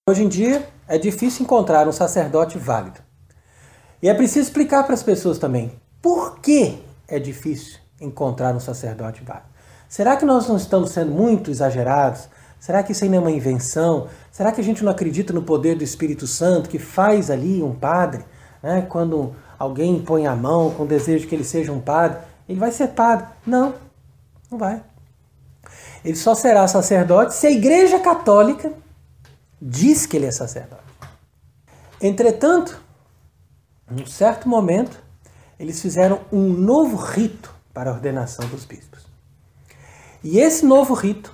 Hoje em dia é difícil encontrar um sacerdote válido. E é preciso explicar para as pessoas também por que é difícil encontrar um sacerdote válido. Será que nós não estamos sendo muito exagerados? Será que isso ainda é uma invenção? Será que a gente não acredita no poder do Espírito Santo que faz ali um padre? Né? Quando alguém põe a mão com o desejo que ele seja um padre, ele vai ser padre. Não, não vai. Ele só será sacerdote se a Igreja Católica diz que ele é sacerdote. Entretanto, num certo momento, eles fizeram um novo rito para a ordenação dos bispos. E esse novo rito,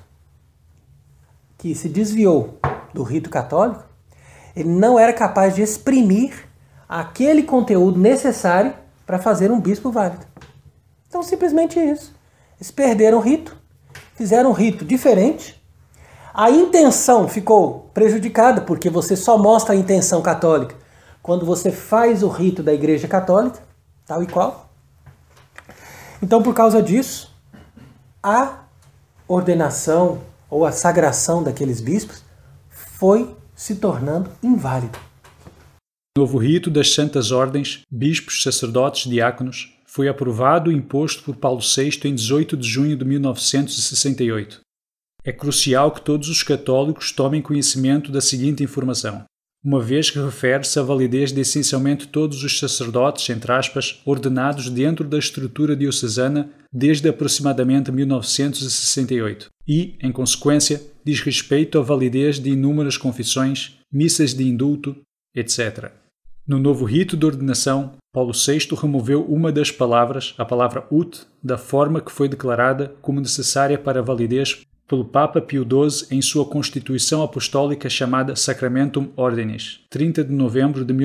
que se desviou do rito católico, ele não era capaz de exprimir aquele conteúdo necessário para fazer um bispo válido. Então, simplesmente isso. Eles perderam o rito, fizeram um rito diferente. A intenção ficou prejudicada, porque você só mostra a intenção católica quando você faz o rito da Igreja Católica, tal e qual. Então, por causa disso, a ordenação ou a sagração daqueles bispos foi se tornando inválida. O novo rito das Santas Ordens, bispos, sacerdotes, diáconos, foi aprovado e imposto por Paulo VI em 18 de junho de 1968. É crucial que todos os católicos tomem conhecimento da seguinte informação, uma vez que refere-se à validez de essencialmente todos os sacerdotes, entre aspas, ordenados dentro da estrutura diocesana desde aproximadamente 1968 e, em consequência, diz respeito à validez de inúmeras confissões, missas de indulto, etc. No novo rito de ordenação, Paulo VI removeu uma das palavras, a palavra ut, da forma que foi declarada como necessária para a validez pelo Papa Pio XII em sua Constituição Apostólica chamada Sacramentum Ordinis, 30 de novembro de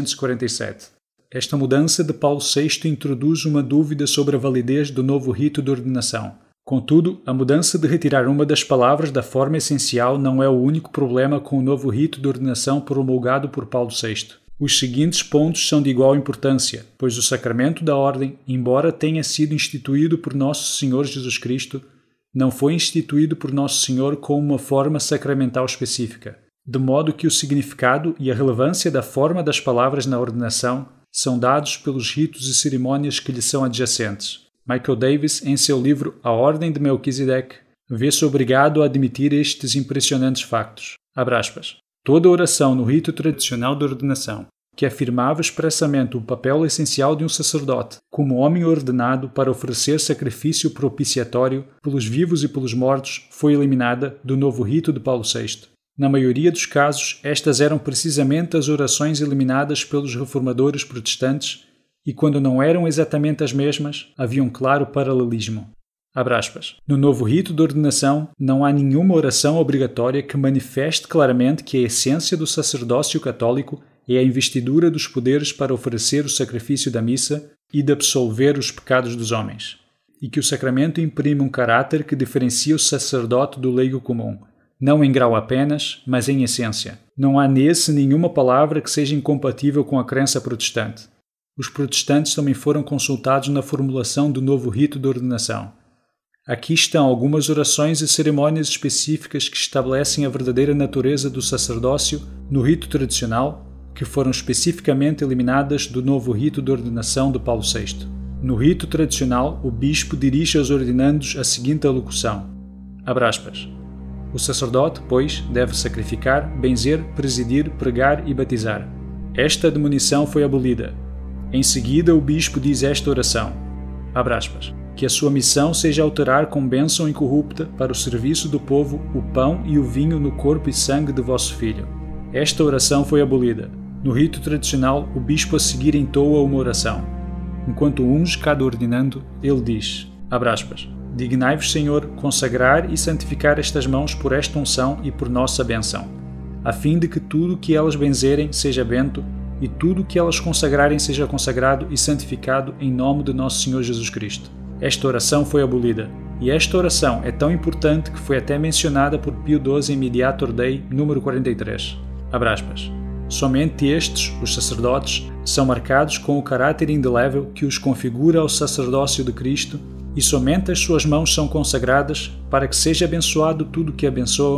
1947. Esta mudança de Paulo VI introduz uma dúvida sobre a validez do novo rito de ordenação. Contudo, a mudança de retirar uma das palavras da forma essencial não é o único problema com o novo rito de ordenação promulgado por Paulo VI. Os seguintes pontos são de igual importância, pois o sacramento da ordem, embora tenha sido instituído por Nosso Senhor Jesus Cristo, não foi instituído por Nosso Senhor com uma forma sacramental específica, de modo que o significado e a relevância da forma das palavras na ordenação são dados pelos ritos e cerimônias que lhe são adjacentes. Michael Davis, em seu livro A Ordem de Melquisedeque, vê-se obrigado a admitir estes impressionantes factos. Abre aspas. Toda oração no rito tradicional de ordenação, que afirmava expressamente o papel essencial de um sacerdote, como homem ordenado para oferecer sacrifício propiciatório pelos vivos e pelos mortos, foi eliminada do novo rito de Paulo VI. Na maioria dos casos, estas eram precisamente as orações eliminadas pelos reformadores protestantes e, quando não eram exatamente as mesmas, havia um claro paralelismo. Abre aspas. No novo rito de ordenação, não há nenhuma oração obrigatória que manifeste claramente que a essência do sacerdócio católico é a investidura dos poderes para oferecer o sacrifício da missa e de absolver os pecados dos homens, e que o sacramento imprime um caráter que diferencia o sacerdote do leigo comum, não em grau apenas, mas em essência. Não há nesse nenhuma palavra que seja incompatível com a crença protestante. Os protestantes também foram consultados na formulação do novo rito de ordenação. Aqui estão algumas orações e cerimônias específicas que estabelecem a verdadeira natureza do sacerdócio no rito tradicional, que foram especificamente eliminadas do novo rito de ordenação de Paulo VI. No rito tradicional, o bispo dirige aos ordinandos a seguinte alocução, abre aspas, o sacerdote, pois, deve sacrificar, benzer, presidir, pregar e batizar. Esta admonição foi abolida. Em seguida, o bispo diz esta oração, abre aspas, que a sua missão seja alterar com bênção incorrupta para o serviço do povo o pão e o vinho no corpo e sangue de vosso Filho. Esta oração foi abolida. No rito tradicional, o bispo a seguir entoa uma oração. Enquanto unge cada ordinando, ele diz, abre aspas, dignai-vos, Senhor, consagrar e santificar estas mãos por esta unção e por nossa bênção, a fim de que tudo o que elas benzerem seja bento e tudo o que elas consagrarem seja consagrado e santificado em nome de nosso Senhor Jesus Cristo. Esta oração foi abolida, e esta oração é tão importante que foi até mencionada por Pio XII em Mediator Dei, número 43. Abre aspas. Somente estes, os sacerdotes, são marcados com o caráter indelével que os configura ao sacerdócio de Cristo, e somente as suas mãos são consagradas para que seja abençoado tudo o que abençoam,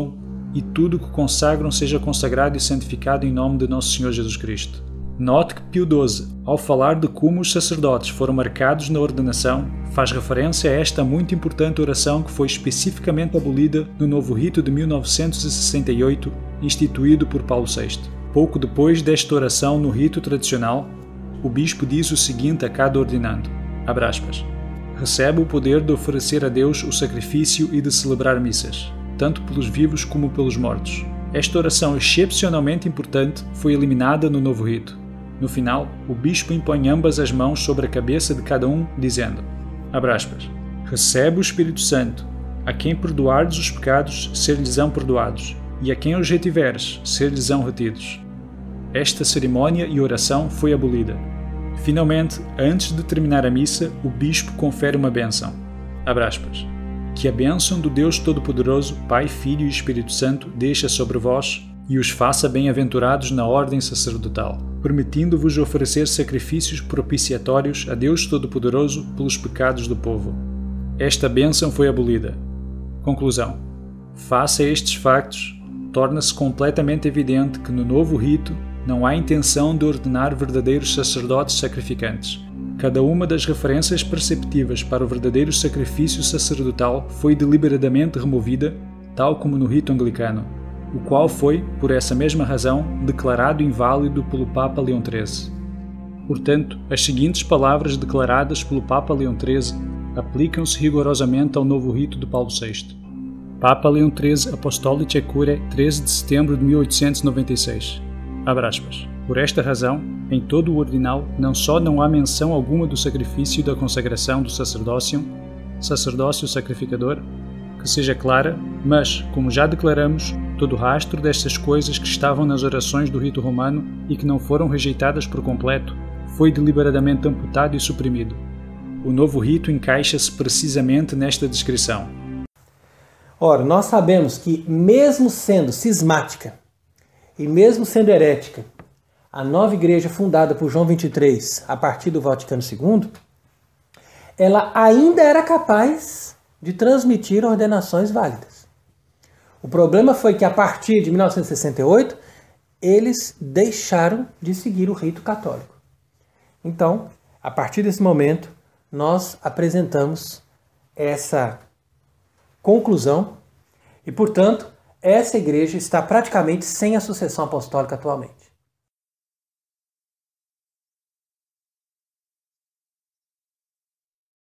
e tudo que consagram seja consagrado e santificado em nome de nosso Senhor Jesus Cristo. Note que Pio XII, ao falar de como os sacerdotes foram marcados na ordenação, faz referência a esta muito importante oração que foi especificamente abolida no novo rito de 1968, instituído por Paulo VI. Pouco depois desta oração no rito tradicional, o bispo diz o seguinte a cada ordinando, abre aspas, recebe o poder de oferecer a Deus o sacrifício e de celebrar missas, tanto pelos vivos como pelos mortos. Esta oração excepcionalmente importante foi eliminada no novo rito. No final, o bispo impõe ambas as mãos sobre a cabeça de cada um, dizendo, abre aspas, recebe o Espírito Santo, a quem perdoardes os pecados, ser-lhes-ão perdoados, e a quem os retiveres, ser-lhes-ão retidos. Esta cerimônia e oração foi abolida. Finalmente, antes de terminar a missa, o bispo confere uma bênção, abre aspas, que a bênção do Deus Todo-Poderoso, Pai, Filho e Espírito Santo, deixa sobre vós e os faça bem-aventurados na ordem sacerdotal, permitindo-vos oferecer sacrifícios propiciatórios a Deus Todo-Poderoso pelos pecados do povo. Esta bênção foi abolida. Conclusão. Face a estes factos, torna-se completamente evidente que no novo rito não há intenção de ordenar verdadeiros sacerdotes sacrificantes. Cada uma das referências perceptivas para o verdadeiro sacrifício sacerdotal foi deliberadamente removida, tal como no rito anglicano, o qual foi, por essa mesma razão, declarado inválido pelo Papa Leão XIII. Portanto, as seguintes palavras declaradas pelo Papa Leão XIII aplicam-se rigorosamente ao novo rito de Paulo VI. Papa Leão XIII Apostolicae Curae, 13 de setembro de 1896. Abre aspas. Por esta razão, em todo o ordinal, não só não há menção alguma do sacrifício e da consagração do sacerdócio sacrificador, que seja clara, mas, como já declaramos, todo o rastro destas coisas que estavam nas orações do rito romano e que não foram rejeitadas por completo, foi deliberadamente amputado e suprimido. O novo rito encaixa-se precisamente nesta descrição. Ora, nós sabemos que, mesmo sendo cismática e mesmo sendo herética, a nova igreja fundada por João XXIII a partir do Vaticano II, ela ainda era capaz de transmitir ordenações válidas. O problema foi que, a partir de 1968, eles deixaram de seguir o rito católico. Então, a partir desse momento, nós apresentamos essa conclusão e, portanto, essa igreja está praticamente sem a sucessão apostólica atualmente.